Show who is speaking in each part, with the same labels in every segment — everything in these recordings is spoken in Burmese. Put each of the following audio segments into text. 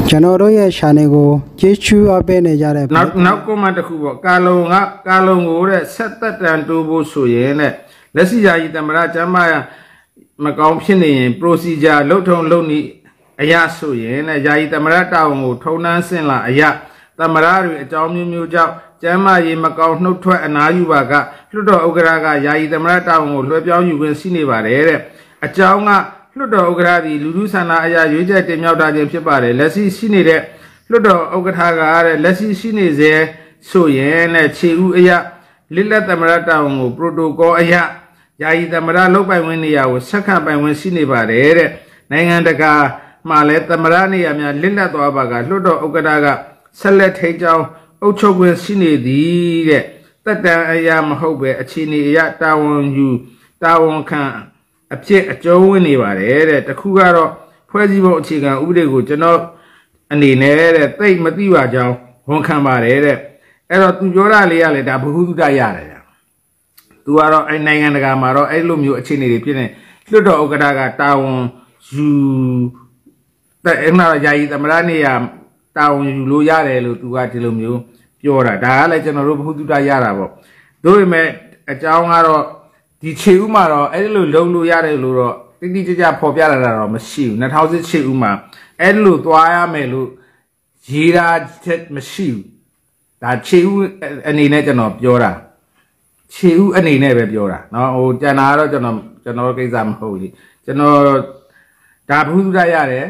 Speaker 1: ကျွန်တော်တို့ရဲ့ channel ကိုကြည့်ရှုအားပေးနေကြတဲ့
Speaker 2: နောက် comment တစ်ခုပေါ့ကာလုံကိုတဲ့ဆက်သက်တန်တိုးဖို့ဆိုရင်တဲ့လက်ရှိယာယီသမရကျမ်းမာမကောင်းဖြစ်နေရင် procedure လှုပ်ထုံလှုပ်နည်းအရာဆိုရင်တဲ့ယာယီသမရတာဝန်ကိုထုံနှန်းဆင့်လာအရာသမရတွေအကြောင်းမျိုးကြောင့်ကျမ်းမာရေးမကောင်းနှုတ်ထွက်အနားယူပါကလွတ်တော်ဥက္ကရာကယာယီသမရတာဝန်ကိုလွှဲပြောင်းယူခွင့်ရှိနေပါတယ်တဲ့အကြောင်းကလွတ်တော်ဥက္ကရာဒီလူလူဆန္ဒအရာရွေးချက်တင်မြှောက်တာခြင်းဖြစ်ပါတယ်လက်ရှိရှိနေတဲ့လွတ်တော်ဥက္ကဋ္ဌကတဲ့လက်ရှိရှိနေစေဆိုရင်တဲ့ခြေဥအရာလစ်လက်သမရတာဝန်ကို protocol အရာယာယီသမရလုပ်ပိုင်ဝင်နေရာကိုဆက်ခတ်ပိုင်ဝင်ရှိနေပါတယ်တဲ့နိုင်ငံတကာမှာလည်းသမရနေရာများလစ်လက်သွားပါကလွတ်တော်ဥက္ကဋ္ဌကဆက်လက်ထိန်းကျောင်းအုပ်ချုပ်ခွင့်ရှိနေသည်တဲ့တက်တန်အရာမဟုတ်ပဲအခြေအနေအရာတာဝန်ယူတာဝန်ခံအဖြစ်အကျုံးဝင်နေပါတယ်တဲ့တခုကတော့ဖွဲ့စည်းပုံအခြေခံဥပဒေကိုကျွန်တော်အနေနဲ့တဲ့သိမသိပါကြောင်းဝန်ခံပါတယ်တဲ့အဲ့တော့သူပြောတာလေးရလေဒါဘ ഹു တုတရတယ်ဗျသူကတော့အဲ့နိုင်ငံတကာမှာတော့အဲ့လိုမျိုးအခြေအနေတွေဖြစ်နေလွတ်တော်ဥက္ကဋ္ဌကတာဝန်ယူတဲ့အဲ့မှာယာယီသမရနေရတာဝန်ယူလို့ရတယ်လို့သူကဒီလိုမျိုးပြောတာဒါကလည်းကျွန်တော်တို့ဘ ഹു တုတရတာပေါ့တို့ပေမဲ့အကြောင်းကတော့ဒီခြေဥမှာတော့အဲ့လိုလုံးလို့ရတယ်လို့တော့တိတိကျကျဖော်ပြလာတာတော့မရှိဘူး2018ဥမှာအဲ့လိုသွားရမယ်လို့ရေးတာချက်မရှိဘူးဒါခြေဥအနေနဲ့ကျွန်တော်ပြောတာခြေဥအနေနဲ့ပဲပြောတာเนาะဟိုကျန်တာကတော့ကျွန်တော်ကိစ္စမဟုတ်ဘူးကျွန်တော်ဒါဘုသူရရတယ်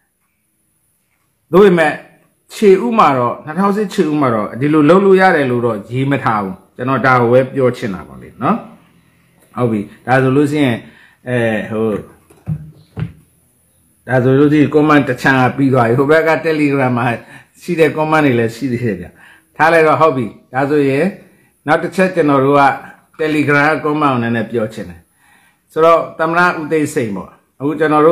Speaker 2: တို့ပေမဲ့ခြေဥမှာတော့2018ဥမှာတော့ဒီလိုလုံးလို့ရတယ်လို့တော့ရေးမထားဘူးကျွန်တော်ဒါကိုပဲပြောချင်တာပါလေเนาะဟုတ်ပြီဒါဆိုလို့ရှိရင်ဟိုဒါဆိုလို့ဒီ comment တချမ်းပြီးသွားပြီဟိုဘက်က Telegram မှာရှိတဲ့ comment တွေလည်းရှိသေးတယ်ဗျထားလိုက်တော့ဟုတ်ပြီဒါဆိုရင်နောက်တစ်ချက်ကျွန်တော်တို့က Telegram comment နဲ့လည်းပြောချင်တယ်ဆိုတော့သမရဥသိစိန်ပေါ့အခုကျွန်တော်က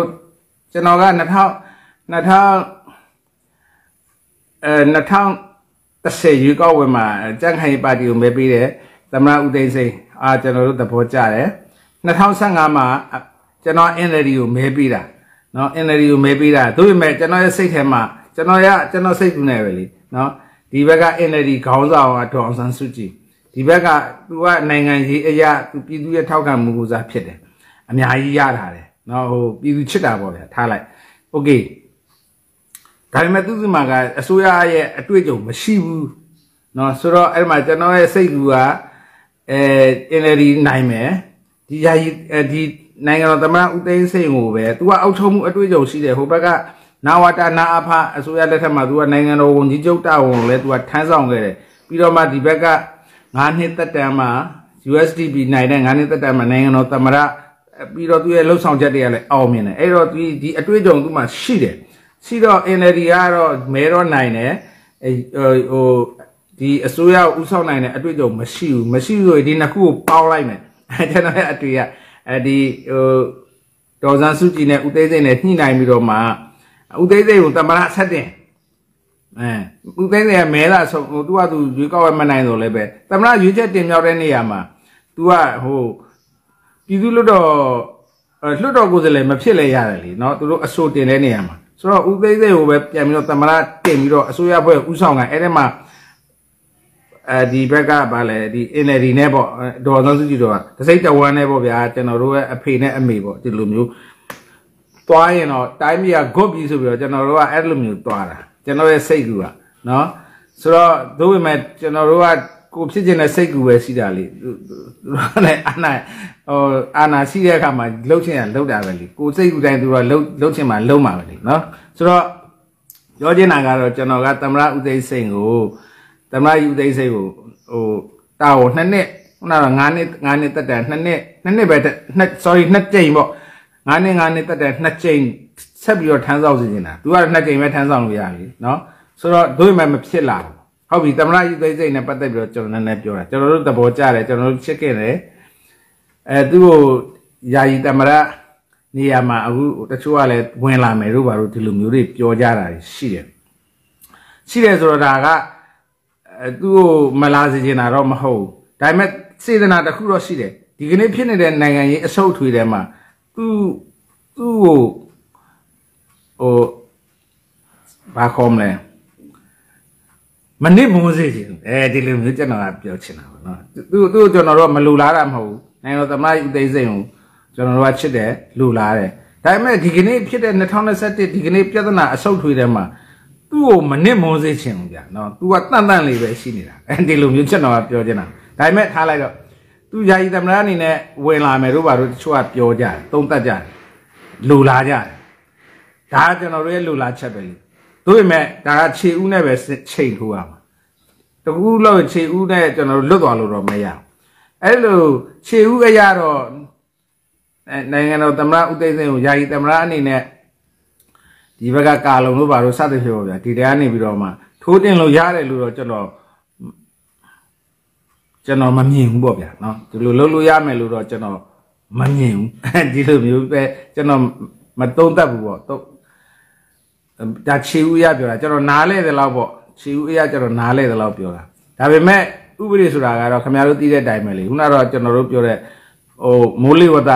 Speaker 2: 2010ရွေးကောက်ပွဲမှာကြံ့ခိုင်ပါတီကိုမဲပေးတယ်သမရဥသိစိန်ကျွန်တော်တို့သဘောကျတယ်2015မှာကျွန်တော် NLD ကိုမဲပေးတာเนาะ NLD ကိုမဲပေးတာဒါပေမဲ့ကျွန်တော်ရဲ့စိတ်ထဲမှာကျွန်တော်စိတ်ကူးနေပဲလေเนาะဒီဘက်က NLD ခေါင်းဆောင်ကဒေါအောင်ဆန်းစုကြည်ဒီဘက်ကသူကနိုင်ငံရေးအရာသူပြည်သူရဲ့ထောက်ခံမှုကိုစားဖြစ်တယ်အများကြီးရထားတယ်เนาะဟိုပြည်သူချစ်တာပေါ့ဗျာထားလိုက်โอเคဒါပေမဲ့သူ့မှာကအစိုးရရဲ့အတွေ့အကြုံမရှိဘူးเนาะဆိုတော့အဲ့မှာကျွန်တော်ရဲ့စိတ်ကူကNLD နိုင်မယ်ဒီယာယီဒီနိုင်ငံတော်သမ္မတဦးသိန်းစိန်ကိုပဲသူကအောက်ထုံးမှုအတွေ့အကြုံရှိတယ်ဟိုဘက်ကနာဝတာနာအဖအစိုးရလက်ထက်မှာသူကနိုင်ငံတော်ဝန်ကြီးချုပ်တာဝန်လည်းသူကထမ်းဆောင်ခဲ့တယ်ပြီးတော့မှဒီဘက်က9နှစ်သက်တမ်းမှာ USDP နိုင်တဲ့9နှစ်သက်တမ်းမှာနိုင်ငံတော်သမ္မတပြီးတော့သူရဲ့လှုပ်ဆောင်ချက်တွေကလည်းအောင်မြင်တယ်အဲ့တော့ဒီအတွေ့အကြုံသူမှရှိတယ်ရှိတော့ NLD ကတော့မဲတော့နိုင်တယ်ဟိုဒီအစိုးရဥဆောင်နိုင်တဲ့အတွေ့အကြုံမရှိဘူးဆိုရင်ဒီနှစ်ခုကိုပေါင်းလိုက်မယ်ကျွန်တော်ရဲ့အတွေ့အဒီဟိုဒေါ်စန်းစုကြည်နဲ့ဦးသိန်းစိန်နဲ့ညှိနှိုင်းပြီးတော့မှဦးသိန်းစိန်ကိုသမ္မတဆက်တင်ဦးသိန်းစိန်ကမဲလာဆုံးဟိုသူကသူရွေးကောက်မနိုင်တော့လည်းပဲသမ္မတရွေးချက်တင်မြောက်တဲ့နေရာမှာသူကဟိုပြည်သူလွှတ်တော်ကိုယ်စားလှယ်မဖြစ်လဲရတယ်လေเนาะသူတို့အဆိုတင်တဲ့နေရာမှာဆိုတော့ဦးသိန်းစိန်ကိုပဲပြန်ပြီးတော့သမ္မတတင်ပြီးတော့အစိုးရဖွဲ့ဥဆောင်နိုင်အဲ့ဒီမှာဒီဘက်ကဗာလဲဒီ NLD နဲ့ပေါ့ဒေါ်ဆောင်စုကြည်တော့တစိမ့်တဝမ်းနဲ့ပေါ့ဗျာကျွန်တော်တို့ရဲ့အဖေနဲ့အမေပေါ့ဒီလိုမျိုးသွားရင်တော့တိုင်းပြည်ကဂုတ်ပြီးဆိုပြီးတော့ကျွန်တော်တို့ကအဲ့လိုမျိုးသွားတာကျွန်တော်ရဲ့စိတ်ကူကနော်ဆိုတော့သို့ပေမဲ့ကျွန်တော်တို့ကကိုဖြစ်ခြင်းနဲ့စိတ်ကူပဲရှိတာလေသူနဲ့အာနာရှိတဲ့အခါမှာလှုပ်ချင်ရလှုပ်တာပဲလေကိုစိတ်ကူတိုင်းသူကလှုပ်ချင်မှလှုပ်မှာပဲလေနော်ဆိုတော့ပြောချင်တာကတော့ကျွန်တော်ကသမ္မတဦးသိန်းစိန်ကိုသမ္မတဦးသိန်းစိန်ကိုဟိုတာဝန်2နှစ်ခုနက9နှစ်တက်တန်2နှစ်ပဲsorry 2ကြိမ်ပေါ့9နှစ်တက်တန်2ကြိမ်ဆက်ပြီးတော့ထမ်းဆောင်စီနေတာသူက2ကြိမ်ပဲထမ်းဆောင်လို့ရပြီเนาะဆိုတော့တို့မှမဖြစ်လာဘူးဟုတ်ပြီသမ္မတဦးသိန်းစိန်နဲ့ပတ်သက်ပြီးတော့ကျွန်တော်နည်းနည်းပြောတာကျွန်တော်တို့သဘောကျတယ်ကျွန်တော်တို့ချစ်ခဲ့တယ်သူ့ကိုယာယီသမ္မတနေရာမှာအခုတချို့ကလည်းဝင်လာမယ်တို့ဘာလို့ဒီလိုမျိုးတွေပြောကြတာရှိတယ်ဆိုတော့ဒါကသူ့ကိုမလာစေချင်တာတော့မဟုတ်ဘူးဒါပေမဲ့စေတနာတစ်ခုတော့ရှိတယ်ဒီကနေ့ဖြစ်နေတဲ့နိုင်ငံရေးအဆုတ်ထွေးထဲမှာသူ့ကိုဟိုဘာခေါ်မလဲမနစ်မိုးစေးချင်ဒီလိုမျိုးကျွန်တော်ကပြောချင်တာပေါ့နော်သူကျွန်တော်တို့မလူလားတာမဟုတ်ဘူးနိုင်ငံတော်သမ္မတဦးသိန်းစိန်ကိုကျွန်တော်တို့ကချစ်တယ်လူလားတယ်ဒါပေမဲ့ဒီကနေ့ဖြစ်တဲ့2021ဒီကနေ့ပြဿနာအဆုတ်ထွေးထဲမှာသူ့ကိုမနစ်မိုးစေးချင်ဘူးဗျာနော်သူကတန့်တန့်လေးပဲရှိနေတာဒီလိုမျိုးကျွန်တော်ကပြောချင်တာဒါပေမဲ့ထားလိုက်တော့သူယာယီသမ္မတအနေနဲ့ဝင်လာမယ်တို့ဘာလို့တချို့ကပြောကြတယ်သုံးသပ်ကြတယ်လူလားကြတယ်ဒါကကျွန်တော်တို့ရဲ့လူလားချက်ပဲလေတို့ပေမဲ့ဒါကခြေဦးနဲ့ပဲချိန်ထိုးရမှာတကူလို့ခြေဦးနဲ့ကျွန်တော်တို့လွတ်သွားလို့တော့မရဘူးအဲ့လိုခြေဦးအရာတော့နိုင်ငံတော်သမ္မတဦးသိန်းစိန်ကိုယာယီသမ္မတအနေနဲ့ဒီဘက်ကကာလုံလို့ဘာလို့စသဖြင့်ပေါ့ဗျာဒီတရားနေပြီးတော့မှထိုးတင်လို့ရတယ်လို့တော့ကျွန်တော်မမြင်ဘူးပေါ့ဗျာနော်ဒီလိုလုပ်လို့ရမယ်လို့တော့ကျွန်တော်မမြင်ဘူးဒီလိုမျိုးပဲကျွန်တော်မသုံးသပ်ဘူးပေါ့ဒါချီဦးရပြောတာကျွန်တော်နားလဲတယ်လို့ပေါ့ချီဦးရကျွန်တော်နားလဲတယ်လို့ပြောတာဒါပေမဲ့ဥပဒေဆိုတာကတော့ခင်ဗျားတို့သိတဲ့အတိုင်းပဲလေခုနကတော့ကျွန်တော်တို့ပြောတဲ့မိုးလေဝသ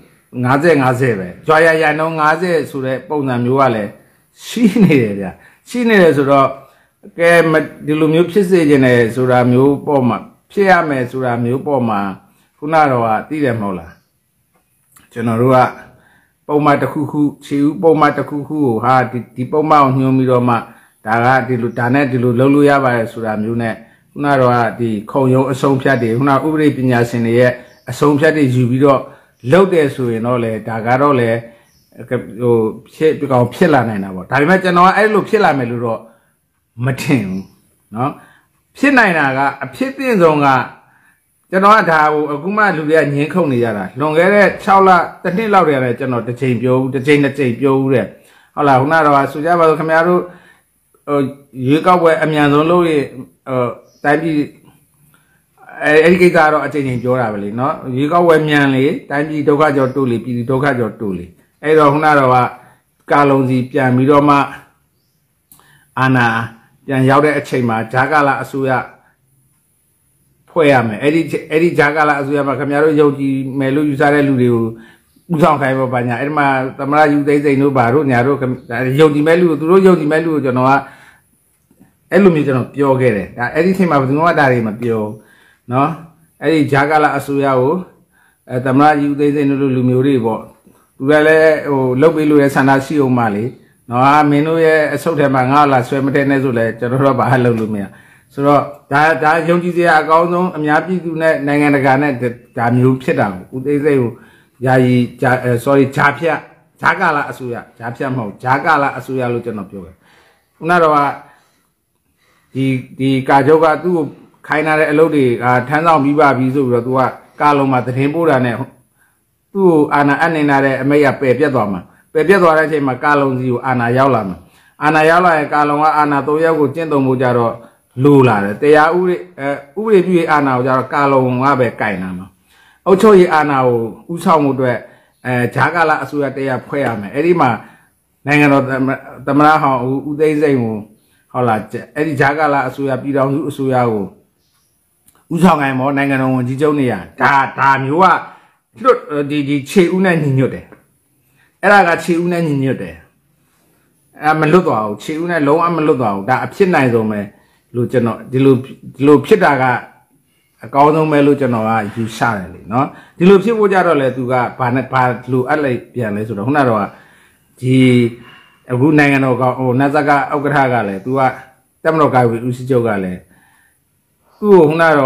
Speaker 2: 50ပဲကြွားရနှုန်း50ဆိုတဲ့ပုံစံမျိုးကလည်းရှိနေတယ်ဗျာရှိနေတယ်ဆိုတော့ကဲဒီလိုမျိုးဖြစ်စေခြင်းနဲ့ဆိုတာမျိုးပေါ့မှာဖြစ်ရမယ်ဆိုတာမျိုးပေါ့မှာခုနကတော့သိတယ်မဟုတ်လားကျွန်တော်တို့ကပုံမှန်တစ်ခုခုခြေဦးပုံမှန်တစ်ခုခုကိုဟာဒီပုံမှန်ကိုညွှန်းပြီးတော့မှဒါကဒီလိုဒါနဲ့ဒီလိုလုပ်လို့ရပါတယ်ဆိုတာမျိုးနဲ့ခုနကတော့ဒီခုံရုံအဆုံးဖြတ်တွေခုနဥပဒေပညာရှင်တွေရဲ့အဆုံးဖြတ်တွေယူပြီးတော့လုပ်တယ်ဆိုရင်တော့လေဒါကတော့လေဟိုဖြစ်လာနိုင်တာပေါ့ဒါပေမဲ့ကျွန်တော်ကအဲ့လိုဖြစ်လာမယ်လို့တော့မထင်ဘူးเนาะဖြစ်နိုင်တာကအဖြစ်အပျက်ဆုံးကကျွန်တော်ကဒါကိုအခုမှလူတွေကညင်းခုန်နေကြတာလွန်ခဲ့တဲ့6လတစ်နှစ်လောက်တည်းကကျွန်တော်တစ်ချိန်ပြောဘူးတစ်ချိန်နှစ်ချိန်ပြောဘူးတဲ့ဟုတ်လားခုနကတော့ဆိုကြပါစို့ခင်ဗျားတို့ရွေးကောက်ပွဲအမြန်ဆုံးလုပ်ရင်တိုင်းပြည်အဲ့ဒီကိစ္စကတော့အချိန်ချင်းပြောတာပဲလေနော်ရွေးကောက်ပွဲမြန်လေတိုင်းပြည်ဒုက္ခကြောတိုးလေပြည်ဒုက္ခကြောတိုးလေအဲ့တော့ခုနကတော့ကာလုံစီပြန်ပြီးတော့မှအာဏာပြန်ရောက်တဲ့အချိန်မှာဂျာကာလာအစိုးရဖွဲ့ရမယ်အဲ့ဒီဂျာကာလာအစိုးရမှာခင်ဗျားတို့ယုံကြည်မယ်လို့ယူဆတဲ့လူတွေကိုဥဆောင်ခိုင်းပါညာအဲ့ဒီမှာသမရယူသိစိန်တို့ဘာတို့ညာတို့ယုံကြည်မဲ့လူကိုသူတို့ယုံကြည်မဲ့လူကိုကျွန်တော်ကအဲ့လိုမျိုးကျွန်တော်ပြောခဲ့တယ်ဒါအဲ့ဒီအချိန်မှာဘယ်သူမှဒါတွေမပြောနော်အဲ့ဒီဂျာကာလာအစိုးရကိုသမရယူသိစိန်တို့လူမျိုးတွေပေါ့သူကလည်းဟိုလုတ်ပေးလို့ရဆန္ဒရှိအောင်မလေနော်မင်းတို့ရဲ့အဆုတ်ထဲမှာငါ့လာဆွဲမတဲ့နဲ့ဆိုလဲကျွန်တော်တို့ကဘာလုပ်လို့မရဆိုတော့ဒါယုံကြည်စရာအကောင်းဆုံးအများပြည်သူနဲ့နိုင်ငံတကာနဲ့ဒါမျိုးဖြစ်တာကိုဦးသိစိတ်ကိုယာယီဂျာဖြတ်ဂျာကာလာအစိုးရဂျာဖြတ်မဟုတ်ဂျာကာလာအစိုးရလို့ကျွန်တော်ပြောတယ်ခုနတော့ဒီကာချုပ်ကသူ့ကိုခိုင်းထားတဲ့အလုပ်တွေထမ်းဆောင်ပြီးပါပြီဆိုပြီးတော့သူကကာလုံးမှာသတင်းပို့တာနဲ့သူ့ကိုအာဏာအပ်နေတဲ့အမိတ်ကပယ်ပြတ်သွားမှာပယ်ပြတ်သွားတဲ့အချိန်မှာကာလုံစီကိုအာဏာရောက်လာမှာအာဏာရောက်လာရင်ကာလုံကအာဏာ3ရက်ကိုကျင့်သုံးမှုကြတော့လိုလာတယ်တရားဥပဒေပြုရေးအာဏာကိုကြတော့ကာလုံကပဲကင်လာမှာအုပ်ချုပ်ရေးအာဏာကိုဥဆောင်မှုအတွက်ဂျာကာလာအစိုးရတရားဖွဲ့ရမယ်အဲ့ဒီမှာနိုင်ငံတော်သမ္မတဟောင်းဦးသိန်းစိန်ကိုဟုတ်လားအဲ့ဒီဂျာကာလာအစိုးရပြည်ထောင်စုအစိုးရကိုဥဆောင်နိုင်မောနိုင်ငံတော်ဝန်ကြီးချုပ်နေရဒါမျိုးကဒီခြေဦးနဲ့ညီညွတ်တယ်အဲ့ဒါကခြေဦးနဲ့ညီညွတ်တယ်အဲ့မလွတ်သွားဘူးခြေဦးနဲ့လုံးဝမလွတ်သွားဘူးဒါအဖြစ်နိုင်ဆုံးပဲလို့ကျွန်တော်ဒီလိုဖြစ်တာကအကောင်းဆုံးပဲလို့ကျွန်တော်ကယူဆတယ်လေနော်ဒီလိုဖြစ်ဖို့ကြတော့လေသူကဘာလိုအပ်လိုက်ပြန်လဲဆိုတော့ခုနကတော့ဒီအခုနိုင်ငံတော်ကဟိုနတ်ဇက်ကဥက္ကဋ္ဌကလည်းသူကတက်မတော်ကာဝေဦးစီးချုပ်ကလည်းသူ့ကိုခုနကတော့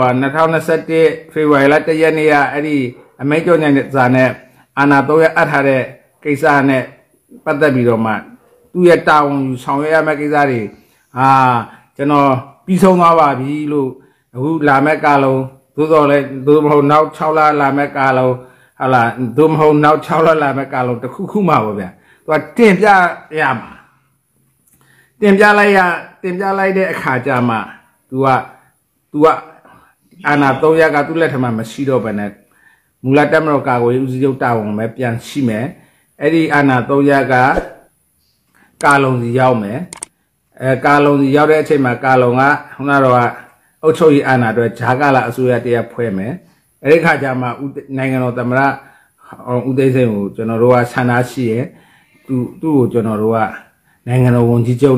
Speaker 2: 2021ဖေဖော်ဝါရီလ1ရက်နေ့ကအဲ့ဒီအမိန့်ကြောင့်ညစာနဲ့အာဏာ3ရက်အပ်ထားတဲ့ကိစ္စနဲ့ပတ်သက်ပြီးတော့မှသူ့ရဲ့တာဝန်ယူဆောင်ရွက်ရမယ့်ကိစ္စတွေကျွန်တော်ပြီးဆုံးသွားပါပြီလို့အခုလာမဲ့ကာလုံးသို့တော်လည်းသို့မဟုတ်နောက်6လလာမဲ့ကာလုံးဟာလားသို့မဟုတ်နောက်6လလာမဲ့ကာလုံးတစ်ခုခုမှပါဗျာသူကတင်ပြရမှာတင်ပြလိုက်တဲ့အခါကျမှ तू ကအာဏာ3ရက်ကသူ့လက်ထက်မှာမရှိတော့ဘဲနဲ့မူလတက်မတော်ကာကိုဦးစီးချုပ်တာဝန်ပဲပြန်ရှိမယ်အဲ့ဒီအာဏာ3ရက်ကကာလုံစီရောက်မယ်ကာလုံစီရောက်တဲ့အချိန်မှာကာလုံကခုနတော့အုတ်ချုပ်ရေးအာဏာအတွက်ဂျာကာလာအစိုးရတရားဖွဲ့မယ်အဲ့ဒီခါကျမှနိုင်ငံတော်သမ္မတဦးသိန်းစိန်ကိုကျွန်တော်တို့ကဆန္ဒရှိရယ်သူ့ကိုကျွန်တော်တို့ကနိုင်ငံတော်ဝန်ကြီးချုပ်နဲ့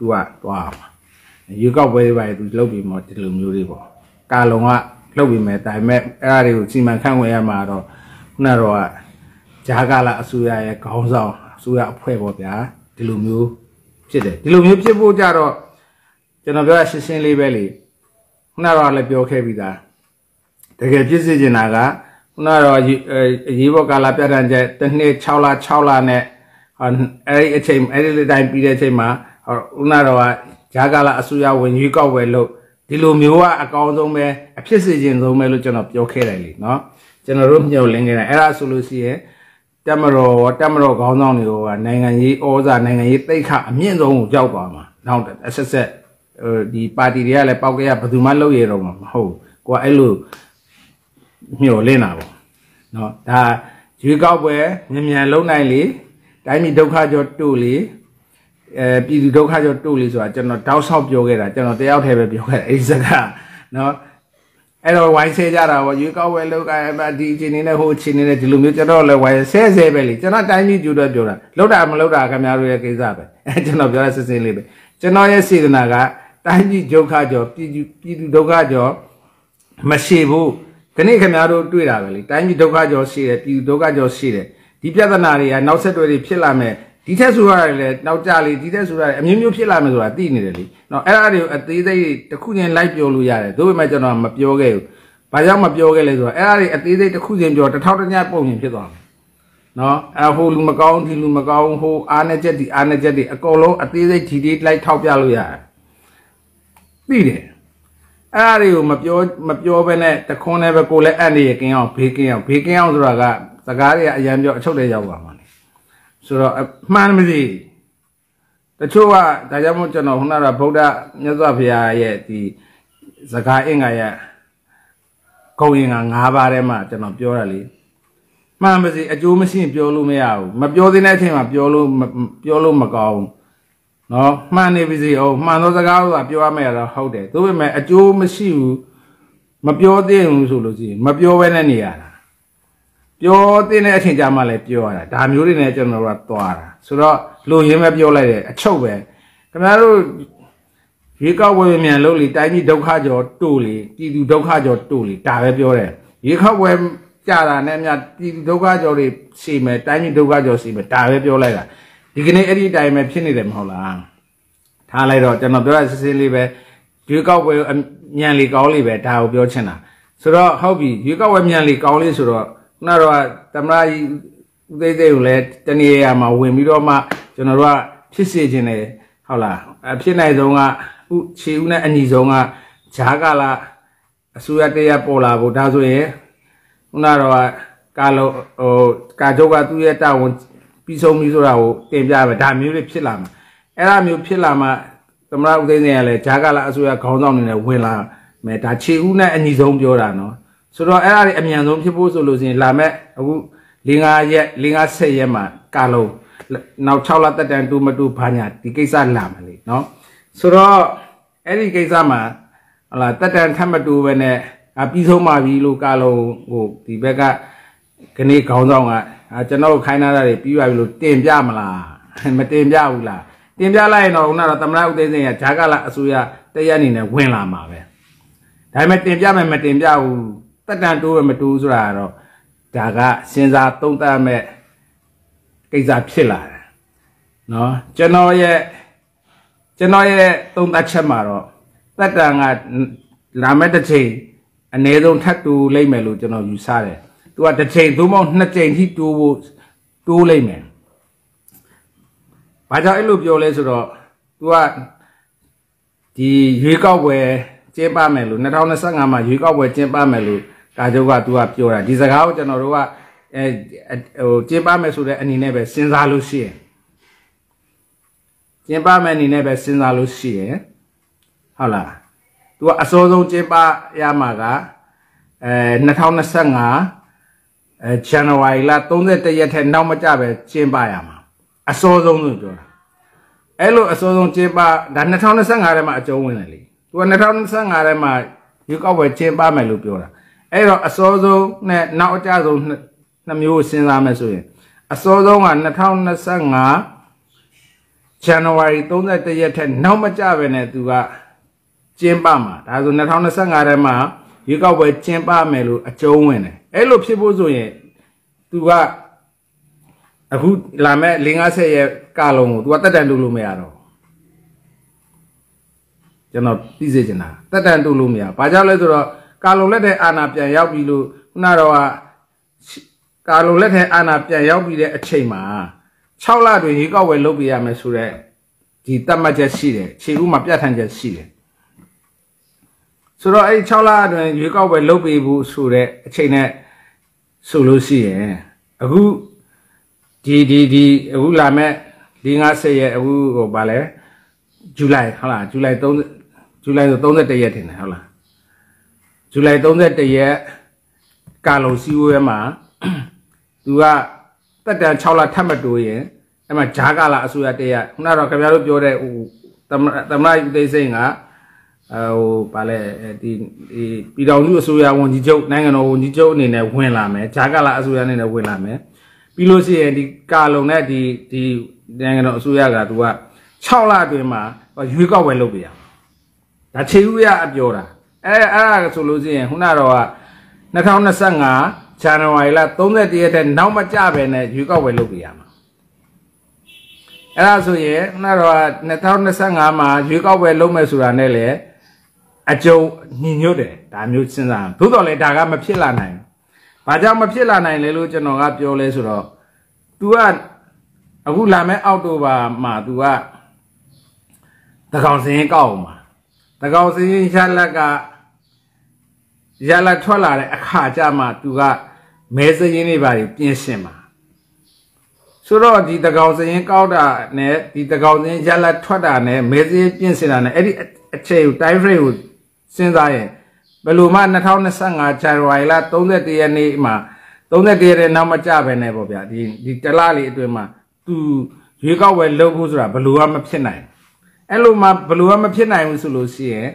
Speaker 2: သူကသွားမှာရွေးကောက်ပွဲတွေပါသူလုပ်ပြီးမှဒီလိုမျိုးတွေပေါ့ကာလုံကလုပ်ပြီးမယ်ဒါပေမဲ့အဲ့ဒါတွေကိုစီမံခန့်ခွဲရမှာတော့ခုနတော့ဂျာကာလာအစိုးရရဲ့ခေါင်းဆောင်အစိုးရအဖွဲ့ပေါ့ဗျာဒီလိုမျိုးဖြစ်တယ်ဒီလိုမျိုးဖြစ်ဖို့ကြတော့ကျွန်တော်ပြောရရှင်းရှင်းလေးပဲလေခုနတော့လည်းပြောခဲ့ပြီးသားတကယ်ဖြစ်စေချင်တာကခုနတော့ရေးဘောကာလာပြဋ္ဌာန်းချက်တစ်နှစ်6လနဲ့အဲ့ဒီအချိန်အဲ့ဒီတိုင်းပြီးတဲ့အချိန်မှာခုနတော့ဂျာကာလာအစိုးရဝင်ရွေးကောက်ပွဲလို့ဒီလိုမျိုးကအကောင်းဆုံးပဲအဖြစ်စေချင်ဆုံးပဲလို့ကျွန်တော်ပြောခဲ့တယ်လေနော်ကျွန်တော်တို့မြုပ်လင်းခဲ့တယ်အဲ့ဒါဆိုလို့ရှိရင်တက်မတော်ခေါင်းဆောင်တွေကနိုင်ငံရေးဩဇာနိုင်ငံရေးတိတ်ခအမြင့်ဆုံးကိုကြောက်သွားမှာနောက်အဆက်ဆက်ဒီပါတီတွေကလည်းပောက်ကရဘယ်သူမှလုပ်ရတော့မှာမဟုတ်ကိုကအဲ့လိုမြုပ်လင်းတာပေါ့နော်ဒါရွေးကောက်ပွဲမြန်လုံးနိုင်လေတိုင်းပြည်ဒုက္ခကြောတို့လေပြည်သူဒုက္ခကြောတို့လေဆိုတာကျွန်တော်တောက်ဆောက်ပြောခဲ့တာကျွန်တော်တယောက်တည်းပဲပြောခဲ့တာအဲ့ဒီစကားနော်အဲ့တော့ဝိုင်းဆဲကြတာပေါ့ရွေးကောက်ပွဲလောက်ကဒီအချိန်နဲ့ဟိုအချိန်နဲ့ဒီလိုမျိုးကျွန်တော်လည်းဝိုင်းဆဲပဲလေကျွန်တော်တိုင်းပြည်ကျူတော့ပြောတာလောက်တာမလောက်တာခင်ဗျားတို့ရဲ့ကိစ္စပဲကျွန်တော်ပြောရစစ်စစ်လေးပဲကျွန်တော်ရဲ့စေတနာကတိုင်းပြည်ဒုက္ခကြောပြည်သူဒုက္ခကြောမရှိဘူးခဏခင်ဗျားတို့တွေ့တာပဲလေတိုင်းပြည်ဒုက္ခကြောရှိတယ်ပြည်သူဒုက္ခကြောရှိတယ်ဒီပြဿနာတွေကနောက်ဆက်တွဲတွေဖြစ်လာမယ်ဒီထက်ဆိုရတယ်လေနောက်ကြလေဒီထက်ဆိုရတယ်အမျိုးမျိုးဖြစ်လာမယ်ဆိုတာသိနေတယ်လေနော်အဲ့ဒါတွေကိုအသေးစိတ်တစ်ခုချင်းလိုက်ပြောလို့ရတယ်သို့ပေမဲ့ကျွန်တော်မပြောခဲ့ဘူးဘာကြောင့်မပြောခဲ့လဲဆိုတော့အဲ့ဒါတွေအသေးစိတ်တစ်ခုချင်းပြောတစ်ထောက်တစ်ညပုံရင်ဖြစ်သွားမယ်နော်ဟိုလူမကောင်းဒီလူမကောင်းဟိုအားနေချက်ဒီအားနေချက်ဒီအကုန်လုံးအသေးစိတ်ဒီလိုက်ထောက်ပြလို့ရတယ်သိတယ်အဲ့ဒါတွေကိုမပြောဘဲနဲ့တခွန်းနဲ့ပဲကိုလည်းအန်နေရကင်းအောင်ဘေးကင်းအောင်ဆိုတာကစကားတွေကအရန်ပြောအချုပ်တဲ့ရောက်ပါမှာဆိုတော့မှန်မသိတချို့ကဒါကြောင့်မို့ကျွန်တော်ခုနကဗုဒ္ဓမြတ်စွာဘုရားရဲ့ဒီစကားအင်္ဂါရဲ့ဂုဏ်အင်္ဂါ၅ပါးထဲမှာကျွန်တော်ပြောရလေမှန်ပါစေအကျိုးမရှိရင်ပြောလို့မရဘူးမပြောသေးတဲ့အချိန်မှာပြောလို့မကောင်းဘူးနော်မှန်နေပါစေအောင်မှန်သောစကားဆိုတာပြောရမယ်တော့ဟုတ်တယ်သို့ပေမဲ့အကျိုးမရှိဘူးမပြောသေးဘူးဆိုလို့ရှိရင်မပြောဘဲနဲ့နေရတာပြောတဲ့အချိန်ကြာမှလည်းပြောရတာဒါမျိုးတွေနဲ့ကျွန်တော်တို့ကသွားတာဆိုတော့လူရင်းပဲပြောလိုက်တယ်အချုပ်ပဲခင်ဗျားတို့ရွေးကောက်ပွဲမြန်လို့လေတိုင်းပြည်ဒုက္ခကြောတို့လေပြည်သူဒုက္ခကြောတို့လေဒါပဲပြောတယ်ရွေးကောက်ပွဲကြာတာနဲ့အများပြည်သူဒုက္ခကြောတွေရှိမယ်တိုင်းပြည်ဒုက္ခကြောရှိမယ်ဒါပဲပြောလိုက်တာဒီကနေ့အဲ့ဒီအတိုင်းပဲဖြစ်နေတယ်မဟုတ်လားထားလိုက်တော့ကျွန်တော်ပြောရစစ်စစ်လေးပဲရွေးကောက်ပွဲမြန်လေကောင်းလေပဲဒါကိုပြောချင်တာဆိုတော့ဟုတ်ပြီရွေးကောက်ပွဲမြန်လေကောင်းလေဆိုတော့ခုနတော့သမ္မတကြီးဦးသိန်းစိန်ကိုလည်းတနေရာမှာဝင်ပြီးတော့မှကျွန်တော်တို့ကဖြစ်စေခြင်းတယ်ဟုတ်လားဖြစ်နိုင်ဆုံးကခြေဦးနဲ့အညီဆုံးကဂျာကာလာအစိုးရတရားပေါ်လာဖို့ဒါဆိုရင်ခုနတော့ကာချုပ်ကသူ့ရဲ့တာဝန်ပြီးဆုံးပြီဆိုတာကိုတင်ပြမယ်ဒါမျိုးတွေဖြစ်လာမှာအဲ့ဒါမျိုးဖြစ်လာမှသမ္မတဦးသိန်းစိန်ကလည်းဂျာကာလာအစိုးရခေါင်းဆောင်နေနဲ့ဝင်လာမယ်ဒါခြေဦးနဲ့အညီဆုံးပြောတာနော်ဆိုတော့အဲ့ဒါတွေအမြန်ဆုံးဖြစ်ဖို့ဆိုလို့ရှိရင်လာမဲ့အခု5-10 ရက်မှာကာလုံးနောက်6လတက်တန်တူမတူဘာညာဒီကိစ္စလာမယ်လေနော်ဆိုတော့အဲ့ဒီကိစ္စမှာဟလာတက်တန်ထပ်မတူပဲနဲ့ပြီးဆုံးပါပြီလို့ကာလုံးဟိုဒီဘက်ကခဏခေါင်းဆောင်ကကျွန်တော်ခိုင်းထားတာတွေပြီးပါပြီလို့တင်ပြမလားမတင်ပြဘူးလားတင်ပြလိုက်ရင်တော့ခုနကသမ္မတဦးသိန်းစိန်ကဂျာကာလာအစိုးရတရားအနေနဲ့ဝင်လာမှာပဲဒါပေမဲ့တင်ပြမယ်မတင်ပြဘူးတက်တန်တိုးပဲမတိုးဆိုတာကတော့ဒါကစဉ်းစားသုံးသပ်မဲ့ကိစ္စဖြစ်လာတယ်နော်ကျွန်တော်ရဲ့သုံးသပ်ချက်မှာတော့တက်တန်ကလာမဲ့တစ်ချိန်အနည်းဆုံးထပ်တိုးလိမ့်မယ်လို့ကျွန်တော်ယူဆတယ်သူကတစ်ချိန်သို့မဟုတ်နှစ်ချိန်ထိတိုးလိမ့်မယ်ဘာကြောင့်အဲ့လိုပြောလဲဆိုတော့သူကဒီရွေးကောက်ပွဲကျင်းပမယ်လို့2025မှာရွေးကောက်ပွဲကျင်းပမယ်လို့ကာချုပ်ကသူကပြောတာဒီစကားကိုကျွန်တော်တို့ကကျင်းပမယ်ဆိုတဲ့အနေနဲ့ပဲစဉ်းစားလို့ရှိရင်ကျင်းပမယ်အနေနဲ့ပဲစဉ်းစားလို့ရှိရင်ဟုတ်လားသူကအစောဆုံးကျင်းပရမှာက2025ဇန်နဝါရီလ31ရက်ထက်နောက်မကျပဲကျင်းပရမှာအစောဆုံးလို့ပြောတာအဲ့လိုအစောဆုံးကျင်းပဒါ2025ထဲမှာအကျုံးဝင်တယ်လေသူက2025ထဲမှာရွေးကောက်ပွဲကျင်းပမယ်လို့ပြောတာအဲ့တော့အစောဆုံးနဲ့နောက်အကျဆုံးနှစ်မျိုးစဉ်းစားမယ်ဆိုရင်အစောဆုံးက2025 January 31 ရက်ထက်နောက်မကြပဲနဲ့သူကကျင်းပမှာဒါဆို2025ထဲမှာရွေးကောက်ပွဲကျင်းပမယ်လို့အကျုံးဝင်တယ်အဲ့လိုဖြစ်ဖို့ဆိုရင်သူကအခုလာမဲ့50ရက်ကာလုံးကိုသူကတက်တန်တူလို့မရတော့ကျွန်တော်သိစေချင်တာတက်တန်တူလို့မရဘာကြောင့်လဲဆိုတော့ကာလုံးလက်တဲ့အာဏာပြန်ရောက်ပြီလို့ခုနတော့ကာလုံးလက်တဲ့အာဏာပြန်ရောက်ပြီတဲ့အချိန်မှာ6လတွင်ရွေးကောက်ပွဲလုပ်ပြရမယ်ဆိုတော့ဒီတတ်မှတ်ချက်ရှိတယ်ခြေဥမှာပြဋ္ဌာန်းချက်ရှိတယ်ဆိုတော့အဲ့6လအတွင်းရွေးကောက်ပွဲလုပ်ပေးဖို့ဆိုတဲ့အချိန်နဲ့ဆိုလို့ရှိရင်အခုဒီအခုလာမဲ့50ရက်အခုဟိုဗာလဲဇူလိုင်ဟုတ်လားဇူလိုင်ဆို31ရက်ထင်တယ်ဟုတ်လားဇူလိုင်31ရက်ကာလုံစီဝဲမှာသူကတက်တန်6လထပ်မတိုးရင်အဲ့မှာဂျာကာလာအစိုးရတရက်ခုနတော့ခင်ဗျားတို့ပြောတဲ့ဟိုသမ္မတဦးသိန်းစိန်ကဟိုဗာလဲဒီပြည်တော်စုအစိုးရဝန်ကြီးချုပ်နိုင်ငံတော်ဝန်ကြီးချုပ်အနေနဲ့ဝင်လာမယ်ဂျာကာလာအစိုးရအနေနဲ့ဝင်လာမယ်ပြီးလို့ရှိရင်ဒီကာလုံနဲ့ဒီနိုင်ငံတော်အစိုးရကသူက6လအတွင်းမှာရွေးကောက်ပွဲလုပ်ပြရဒါခြေဥရအပြောတာအဲ့ဒါဆိုလို့ရှိရင်ခုနတော့2025 ဇန်နဝါရီလ31ရက်တဲ့နောက်မကြပဲနဲ့ရွေးကောက်ပွဲလုပ်ပြရမှာအဲ့ဒါဆိုရင်ခုနတော့2025မှာရွေးကောက်ပွဲလုပ်မယ်ဆိုတာနဲ့လေအကျုံညီညွတ်တယ်ဒါမျိုးစဉ်းစားသို့တော်လည်းဒါကမဖြစ်လာနိုင်ဘူးဘာကြောင့်မဖြစ်လာနိုင်လဲလို့ကျွန်တော်ကပြောလဲဆိုတော့ तू ကအခုလာမဲ့အောက်တိုဘာမှာ तू ကတကောင်စင်းကောက်အောင်မှာတကောင်စင်းရလက်ကရလက်ထွက်လာတဲ့အခါကျမှ तू ကမဲစရင်းတွေပါပြင်ဆင်မှာဆိုတော့ဒီတကောင်စရင်ကောက်တာနဲ့ဒီတကောင်စရင်ရလက်ထွက်တာနဲ့မဲစင်းပြင်ဆင်တာနဲ့အဲ့ဒီအချိန်ကို time frame ကိုစဉ်းစားရင်ဘယ်လိုမှ2025 January လ31ရက်နေ့မှာ31ရက်နောက်မကြပဲနဲ့ပေါ့ဗျာဒီတလားလေးအတွင်းမှာသူရွေးကောက်ပွဲလုပ်ဖို့ဆိုတာဘယ်လိုမှမဖြစ်နိုင်အဲ့လိုမှဘယ်လိုမှမဖြစ်နိုင်ဘူးဆိုလို့ရှိရင်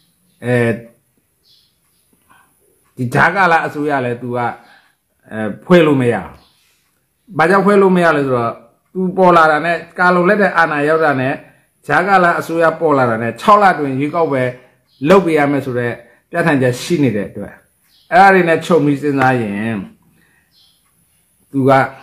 Speaker 2: ဒီဂျာကာလာအစိုးရလဲသူကဖွဲ့လို့မရဘာကြောင့်ဖွဲ့လို့မရလဲဆိုတော့သူပေါ်လာတာနဲ့ကာလုံလက်တဲ့အာဏာရောက်တာနဲ့ဂျာကာလာအစိုးရပေါ်လာတာနဲ့6လတွင်ရွေးကောက်ပွဲလုပ်ပြရမယ်ဆိုတော့ပြဋ္ဌာန်းချက်ရှိနေတဲ့အတွက်အဲ့ဒါတွေနဲ့ချုပ်ပြီးစဉ်းစားရင်သူ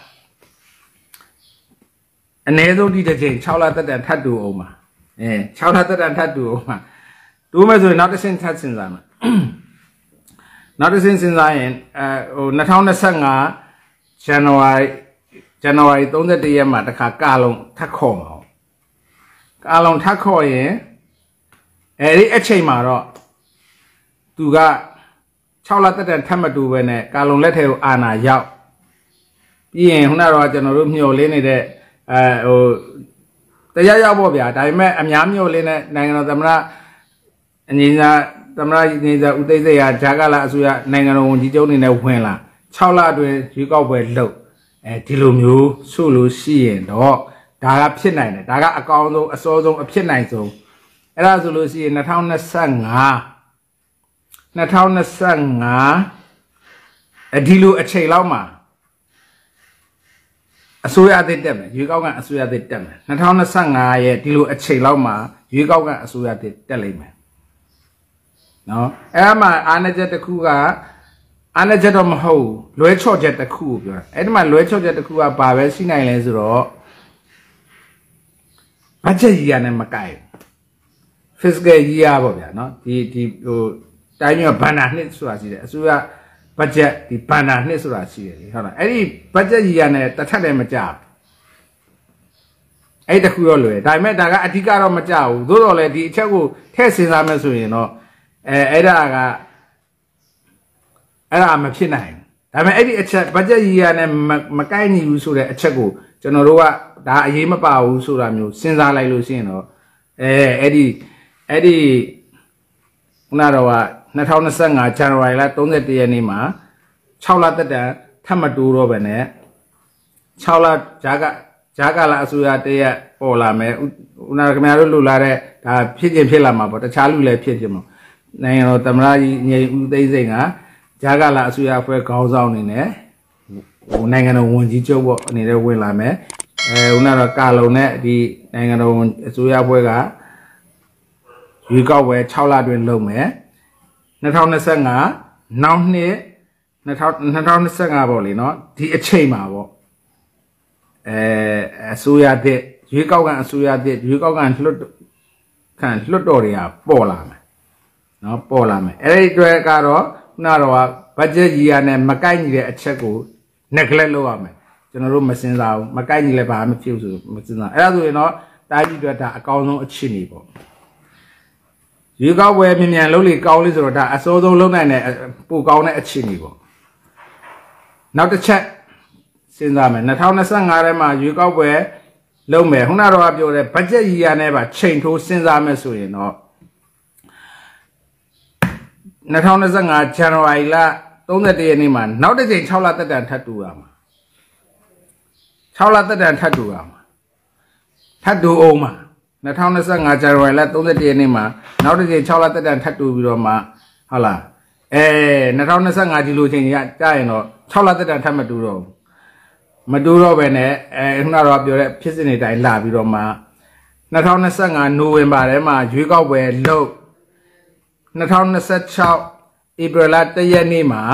Speaker 2: ကအနည်းဆုံးဒီတစ်ချိန်6လတက်တန်ထပ်တူအောင်ပါ6လတက်တန်ထပ်တူအောင်ပါတူမယ်ဆိုရင်နောက်တစ်ဆင့်ထပ်စဉ်းစားမှာနောက်တစ်ဆင့်စဉ်းစားရင်ဟို2025 January 31ရက်မှာတခါကာလုံထပ်ခေါ်မှာကာလုံထပ်ခေါ်ရင်အဲဒီအချိန်မှာတော့သူက6လတက်တန်ထပ်မတူပဲနဲ့ကာလုံလက်ထဲကိုအာနာရောက်ပြီးရင်ခုနကတော့ကျွန်တော်တို့မျှော်လင်းနေတဲ့ဟိုတရားရောက်ပေါ့ဗျာဒါပေမဲ့အများမျှော်လင်းတဲ့နိုင်ငံတော်သမ္မတအငြိမ်းစားသမ္မတဦးသိန်းစိန်ကဂျာကာလာအစိုးရနိုင်ငံတော်ဝန်ကြီးချုပ်အနေနဲ့ဝင်လာ6လအတွင်းရွေးကောက်ပွဲလုပ်ဒီလိုမျိုးဆိုလို့ရှိရင်တော့ဒါကဖြစ်နိုင်တယ်ဒါကအကောင်းဆုံးအစောဆုံးအဖြစ်နိုင်ဆုံးအဲ့ဒါဆိုလို့ရှိရင်2025ဒီလိုအချိန်လောက်မှာအစိုးရအသစ်တက်မယ်ရွေးကောက်ခံအစိုးရအသစ်တက်မယ်2025ရဲ့ဒီလိုအချိန်လောက်မှာရွေးကောက်ခံအစိုးရအသစ်တက်လိမ့်မယ်နော်အဲ့မှာအာဏာချက်တစ်ခုကအာဏာချက်တော့မဟုတ်လွဲချော့ချက်တစ်ခုကိုပြောတာအဲ့ဒီမှာလွဲချော့ချက်တစ်ခုကဘာပဲရှိနိုင်လဲဆိုတော့ဘတ်ဂျက်ကြီးရနဲ့မကိုက် fiscal ကြီးရပေါ့ဗျာနော်ဒီဟိုတိုင်းမျိုးဘဏ္ဍာနှစ်ဆိုတာရှိတယ်အစိုးရဘတ်ဂျက်ဒီဘဏ္ဍာနှစ်ဆိုတာရှိတယ်ဟုတ်လားအဲ့ဒီဘတ်ဂျက်ကြီးရနဲ့တစ်ထပ်တည်းမကြဘူးအဲ့တခုတော့လွယ်ဒါပေမဲ့ဒါကအဓိကတော့မကြဘူးသို့တော်လည်းဒီအချက်ကိုထည့်စဉ်းစားမယ်ဆိုရင်တော့အဲ့ဒါမဖြစ်နိုင်ဒါပေမဲ့အဲ့ဒီအချက်ဘတ်ဂျက်ကြီးရနဲ့မကိုက်ညီဘူးဆိုတဲ့အချက်ကိုကျွန်တော်တို့ကဒါအရေးမပါဘူးဆိုတာမျိုးစဉ်းစားလိုက်လို့ရှိရင်တော့အဲ့ဒီခုနတော့က2025 January လ31ရက်နေ့မှာ6လတက်တန်ထပ်မတိုးတော့ပဲနဲ့6လဂျာကာလာအစိုးရတရက်ပေါ်လာမယ်ခုနကခင်ဗျားတို့လူလာတဲ့ဒါဖြစ်လာမှာပေါ့တခြားလူလည်းဖြစ်မှာနိုင်ငံတော်သမ္မတကြီးညိဦးသိန်းစိန်ကဂျာကာလာအစိုးရအဖွဲ့ခေါင်းဆောင်အနေနဲ့ဟိုနိုင်ငံတော်ဝန်ကြီးချုပ်ပေါ့အနေနဲ့ဝင်လာမယ်ဦးနာတော့ကာလုံနဲ့ဒီနိုင်ငံတော်အစိုးရအဖွဲ့ကရွေးကောက်ပွဲ6လတွင်လုပ်မယ်2025နောက်နှစ်2025ပေါ့လေနော်ဒီအချိန်မှာပေါ့အစိုးရတဲ့ရွေးကောက်ကအစိုးရတဲ့ရွေးကောက်ကလွတ်တော်တွေကပေါ်လာမယ်နော်ပေါ်လာမယ်အဲ့ဒီအတွက်ကတော့ခုနတော့ဘတ်ဂျက်ကြီးရနဲ့မကိုက်ညီတဲ့အချက်ကို neglect လုပ်ရမယ်ကျွန်တော်တို့မစင်စားဘူးမကိုက်ညီလည်းဘာမှမဖြစ်ဘူးဆိုမစင်စားအဲ့ဒါဆိုရင်တော့တားကြီးအတွက်ဒါအကောင်းဆုံးအခြေအနေပေါ့ရွေးကောက်ပွဲမြန်လုံးလေကောင်းလေးဆိုတော့ဒါအစိုးဆုံးလုံးနိုင်တဲ့ပိုကောင်းတဲ့အခြေအနေပေါ့နောက်တစ်ချက်စဉ်းစားမယ်2025ထဲမှာရွေးကောက်ပွဲလုပ်မယ်ခုနတော့ပြောတဲ့ဘတ်ဂျက်ကြီးရနဲ့ပါချိန်ထိုးစဉ်းစားမယ်ဆိုရင်တော့2025ဇန်နဝါရီလ31ရက်နေ့မှာနောက်တစ်ချိန်6လသက်တမ်းထပ်တူရမှာ6လသက်တမ်းထပ်တူရမှာထပ်တူအောင်မှာ2025ဇန်နဝါရီလ31ရက်နေ့မှာနောက်တစ်ချိန်6လသက်တမ်းထပ်တူပြီးတော့မှဟုတ်လား2025ဒီလိုချိန်ကြီးကြာရင်တော့6လသက်တမ်းထပ်မတူတော့မတူတော့ပဲနဲ့ခုနကတော့ပြောတဲ့ဖြစ်စဉ်တွေတိုင်းလာပြီးတော့မှ2025နိုဝင်ဘာထဲမှာရွေးကောက်ပွဲလုပ်2026ဧပြီလ1ရက်နေ့မှာ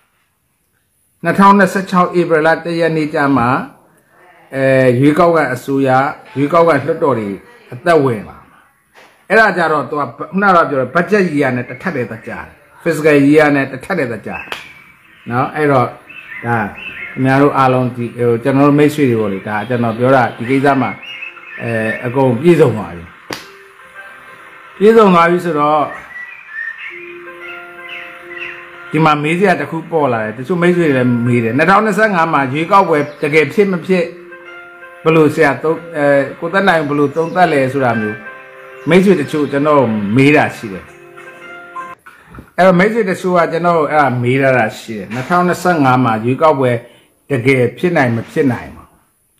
Speaker 2: 2026ဧပြီလ1ရက်နေ့ကျမှရွေးကောက်ကအစိုးရရွေးကောက်ကလွှတ်တော်တွေအသက်ဝင်လာအဲ့ဒါကြတော့သူကခုနကတော့ပြောတယ်ဘတ်ဂျက်ကြီးရနဲ့တစ်ထပ်တည်းသက်ကြတယ် fiscal year နဲ့တစ်ထပ်တည်းသက်ကြတယ်နော်အဲ့တော့ဒါခင်ဗျားတို့အားလုံးဒီကျွန်တော်တို့မိတ်ဆွေတွေပေါ့လေဒါကျွန်တော်ပြောတာဒီကိစ္စမှာအကုန်ပြည့်စုံသွားပြီဆိုတော့ဒီမှာမေးစရာတစ်ခုပေါ်လာတယ်တချို့မိတ်ဆွေတွေလည်းမေးတယ်2025မှာရွေးကောက်ပွဲတကယ်ဖြစ်မဖြစ်ဘယ်လိုဆရာကိုသက်နိုင်ဘယ်လိုသုံးသပ်လဲဆိုတာမျိုးမိတ်ဆွေတချို့ကျွန်တော်မေးတာရှိတယ်အဲ့တော့မိတ်ဆွေတချို့ကကျွန်တော်အဲ့ဒါမေးတာရှိတယ်2025မှာရွေးကောက်ပွဲတကယ်ဖြစ်နိုင်မဖြစ်နိုင်ပါ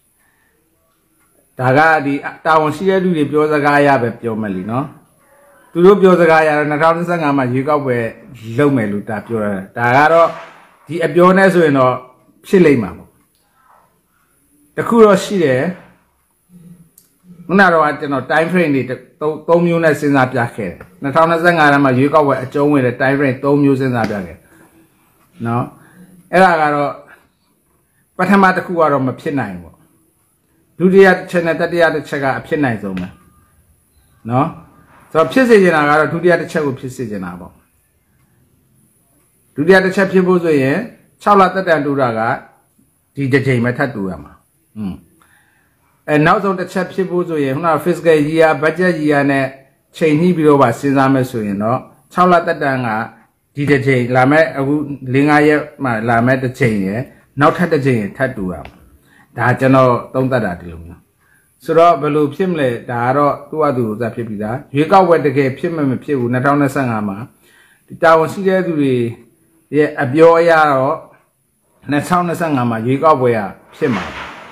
Speaker 2: ဒါကဒီတာဝန်ရှိတဲ့လူတွေပြောစကားရပဲပြောမယ်လीနော်သူတို့ပြောစကားရတော့2025မှာရွေးကောက်ပွဲလုပ်မယ်လို့ဒါပြောတာဒါကတော့ဒီအပြောနဲ့ဆိုရင်တော့ဖြစ်လိမ့်မှာပေါ့တခုတော့ရှိတယ်ခုနကတော့ကျွန်တော် time frame တွေ3မျိုးနဲ့စဉ်းစားပြခဲ့တယ်2025ထဲမှာရွေးကောက်ပွဲအကျုံးဝင်တဲ့ time frame 3မျိုးစဉ်းစားပြခဲ့နော်အဲ့ဒါကတော့ပထမတစ်ခုကတော့မဖြစ်နိုင်ဘူးဒုတိယတစ်ချက်နဲ့တတိယတစ်ချက်ကအဖြစ်နိုင်ဆုံးပဲနော်ဆိုတော့ဖြစ်စေချင်တာကတော့ဒုတိယတစ်ချက်ကိုဖြစ်စေချင်တာပေါ့ဒုတိယတစ်ချက်ဖြစ်ဖို့ဆိုရင်6လသက်တမ်းတူတာကဒီတစ်ချိန်ပဲထပ်တူရမှာနောက်ဆုံးတစ်ချက်ဖြစ်ဖို့ဆိုရင်ခုနက fiscal year budget year နဲ့ချိန်နှီးပြီးတော့ပါစဉ်းစားမယ်ဆိုရင်တော့6လသက်တမ်းကဒီတစ်ချိန်လာမဲ့အခု4-5ရက်မှလာမဲ့တစ်ချိန်ရယ်နောက်ထပ်တစ်ချိန်ထပ်တူရမှာဒါကျွန်တော်သုံးသပ်တာဒီလိုမျိုးဆိုတော့ဘယ်လိုဖြစ်မလဲဒါကတော့သူ့အတူစဖြစ်ပြီးသားရွေးကောက်ပွဲတကယ်ဖြစ်မဖြစ်ဘူး2025မှာဒီတာဝန်ရှိတဲ့သူတွေရဲ့အပြောအရတော့2025မှာရွေးကောက်ပွဲကဖြစ်မှာ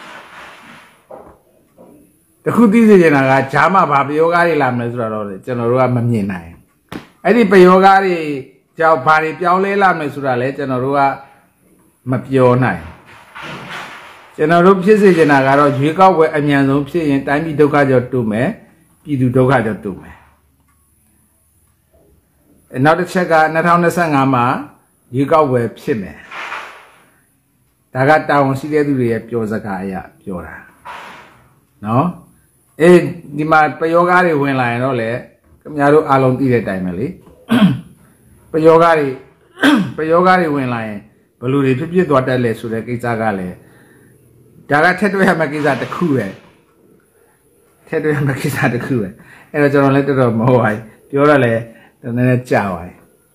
Speaker 2: တခုသိစေချင်တာကဂျာမဘာပယောဂါတွေလာမလဲဆိုတော့ကျွန်တော်တို့ကမမြင်နိုင်အဲ့ဒီပယောဂါတွေကြောင့်ဘာတွေပြောင်းလဲလာမလဲဆိုတာလဲကျွန်တော်တို့ကမပြောနိုင်ကျွန်တော်တို့ဖြစ်စေချင်တာကတော့ရွေးကောက်ပွဲအမြန်ဆုံးဖြစ်ရင်တိုင်းပြည်ဒုက္ခကြောင့်တူမယ်ပြည်သူဒုက္ခကြောင့်တူမယ်နောက်တစ်ချက်က2025မှာရွေးကောက်ပွဲဖြစ်မယ်ဒါကတာဝန်ရှိတဲ့သူတွေရဲ့ပြောစကားအရပြောတာနော်ဒီမှာပယောဂါတွေဝင်လာရင်တော့လေခင်ဗျားတို့အားလုံးသိတဲ့အတိုင်းပဲလေပယောဂါတွေဝင်လာရင်ဘယ်လိုတွေဖြစ်သွားတတ်လဲဆိုတဲ့ကိစ္စကလည်းဒါကထက်တွေ့ရမယ့်ကိစ္စတစ်ခုပဲအဲ့တော့ကျွန်တော်လည်းတော်တော်မဟုတ်ပါဘူးပြောရလဲနည်းနည်းကြာပါတယ်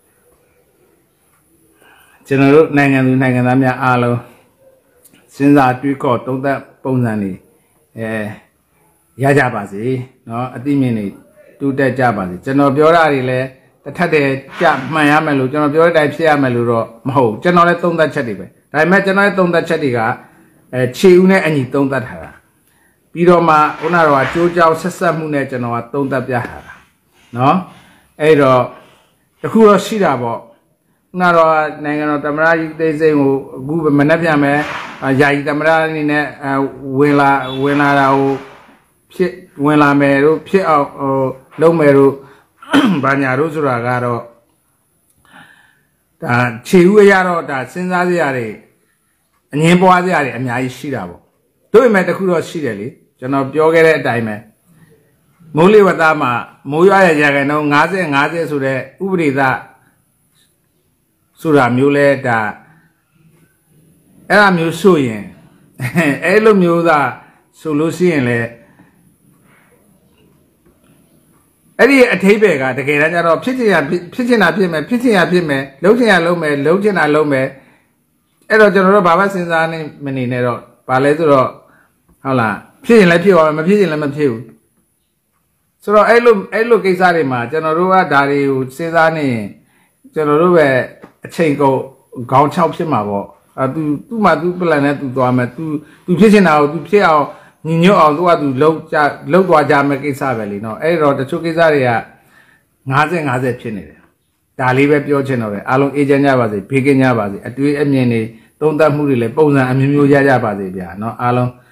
Speaker 2: ကျွန်တော်တို့နိုင်ငံသူနိုင်ငံသားများအားလုံးစဉ်းစားတွေးခေါ်သုံးသပ်ပုံစံတွေရကြပါစေเนาะအသိမြင်တွေတူတက်ကြပါစေကျွန်တော်ပြောတာတွေလည်းတစ်ထပ်တည်းကြမှန်ရမယ်လို့ကျွန်တော်ပြောတဲ့အတိုင်းဖြစ်ရမယ်လို့တော့မဟုတ်ကျွန်တော်လည်းသုံးသပ်ချက်တွေပဲဒါပေမဲ့ကျွန်တော်ရဲ့သုံးသပ်ချက်တွေကခြေဦးနဲ့အညီသုံးသပ်ထားတာပြီးတော့မှခုနကတော့ကြိုးကြောင်ဆက်ဆက်မှုနဲ့ကျွန်တော်ကသုံးသပ်ပြထားတာเนาะအဲ့တော့တခုတော့ရှိတာပေါ့နာတော့နိုင်ငံတော်သမ္မတကြီးသိစိန်ကိုအခုမနှက်ပြန်မယ်ယာယီသမ္မတအနေနဲ့ဝင်လာတာကိုဖြစ်ဝင်လာမယ်တို့ဖြစ်အောင်လုပ်မယ်တို့ဘာညာတို့ဆိုတာကတော့ဒါခြေဥရတော့ဒါစဉ်းစားစရာတွေအငင်းပွားစရာတွေအများကြီးရှိတာပေါ့တို့ပေမဲ့တခုတော့ရှိတယ်လေကျွန်တော်ပြောခဲ့တဲ့အတိုင်းပဲမိုးလေဝသမှာမိုးရွာရဲ့ရာခိုင်နှုန်း50ဆိုတဲ့ဥပဒေသဆိုတာမျိုးလဲဒါအဲ့လိုမျိုးဆိုရင်အဲ့လိုမျိုးသာဆိုလို့ရှိရင်လဲအဲ့ဒီအထိပ္ပယ်ကတကယ်တမ်းကျတော့ဖြစ်ချင်တာဖြစ်မယ်ဖြစ်ချင်တာဖြစ်မယ်လုံးချင်တာလုံးမယ်လုံးချင်တာလုံးမယ်အဲ့တော့ကျွန်တော်တို့ဘာမှစဉ်းစားနေမနေနဲ့တော့ဘာလဲဆိုတော့ဟုတ်လားဖြစ်ရင်လည်းဖြစ်သွားမယ်မဖြစ်ရင်လည်းမဖြစ်ဘူးဆိုတော့အဲ့လိုကိစ္စတွေမှာကျွန်တော်တို့ကဒါတွေကိုစဉ်းစားနေရင်ကျွန်တော်တို့ပဲအချိန်ကုန်ခေါင်း6ဖြစ်မှာပေါ့သူ့မှာသူ့ plan နဲ့သူသွားမယ်သူဖြစ်ချင်တာကိုသူဖြစ်အောင်ညီညွတ်အောင်သူကသူလုံးသွားကြမယ်ကိစ္စပဲလीเนาะအဲ့တော့တချို့ကိစ္စတွေက50ဖြစ်နေတယ်ဒါလေးပဲပြောချင်တော့ပဲအားလုံးအေးချမ်းကြပါစေဘေးကင်းကြပါစေအတွေ့အမြင်တွေသုံးသပ်မှုတွေလည်းပုံစံအမျိုးမျိုးရကြပါစေဗျာเนาะအားလုံး